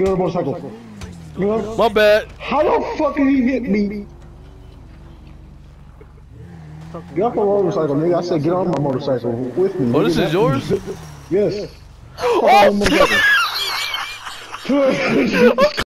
Get on the motorcycle. Get on. My bad. How the fuck did he hit me? Get off my motorcycle, nigga. I said get on my motorcycle with me. Oh, this is yours? Yes. Oh, Fuck.